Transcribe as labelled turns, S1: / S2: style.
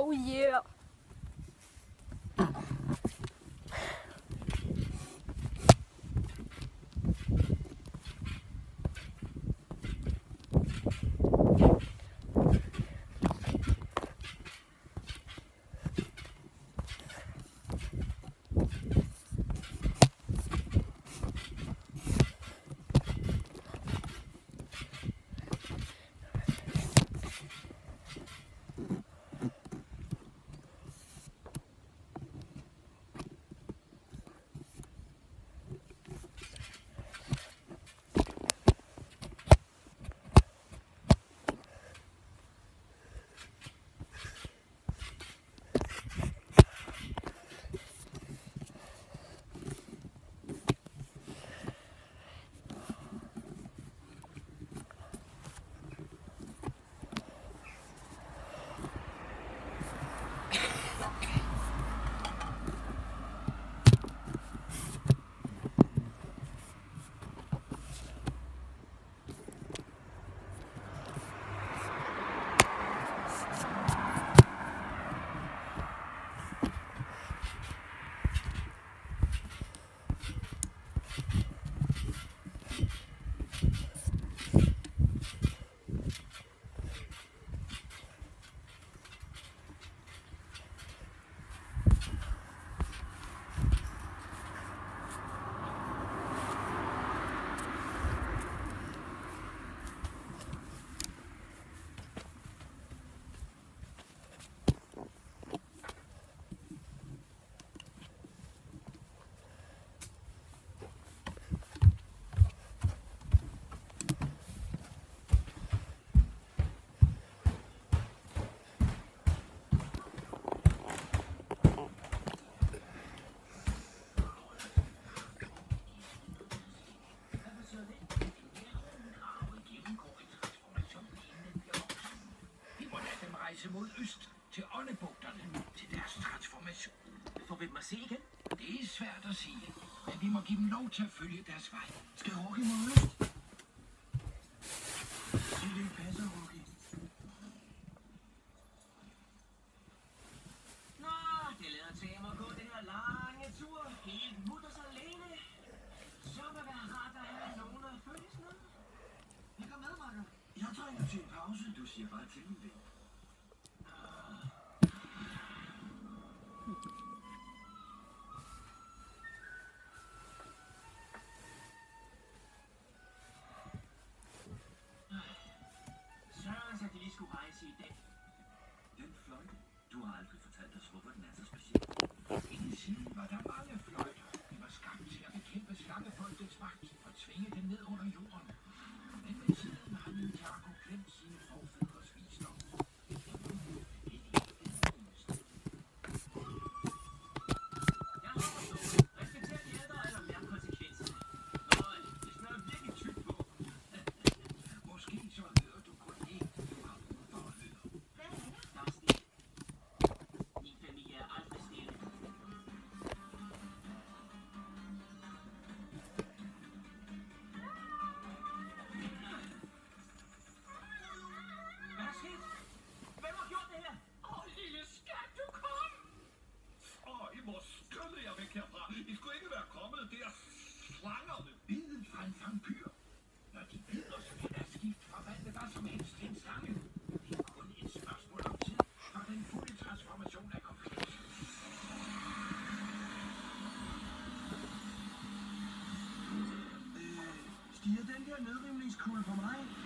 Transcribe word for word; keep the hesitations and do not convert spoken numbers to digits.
S1: Oh yeah.
S2: Mod øst til åndebugterne til deres transformation. Får vi dem at se igen? Det er svært at sige, men vi må give dem lov til at følge deres vej. Skal Rocky mod øst? Se, det passer, Rocky.
S3: Nå, det lader til, at jeg må gå den her lange tur. Helt mutters alene. Så må det være rart at have nogen at følges med. Jeg går med, Marker.
S2: Jeg trænger til en pause. Du siger bare til min ven.
S3: Søren, så de lige skulle rejse i dag.
S2: Den fløjte. Du har aldrig fortalt os, hvorfor den er så speciel. Inde i siden var der mange fløjter. De var skabt til at bekæmpe slangefolkets magt og tvinge dem ned under jorden. Men med tiden har Ninjago glemt sine forfædres visdom.
S3: Jeg har forstået. Respekter de ældre eller mærke konsekvenserne. Nå, det smører virkelig tykt på.
S2: Måske så hører du kun én, du har brug for at høre.
S3: Hvad er det? Der er stille. Min familie er aldrig stille. Hvad er sket? Hvem har gjort det her?
S2: Åh, lille skat, du kom! Åh, I må skynde jer væk herfra. I skulle ikke være kommet der. Slangerne bidet fra en vampyr. Når de bider, så kan der skift forvandle hvad som helst til en slange. Det er kun et spørgsmål om tid, for den fulde transformation er komplet. Øh, stiger den der nedrivningskugle på mig?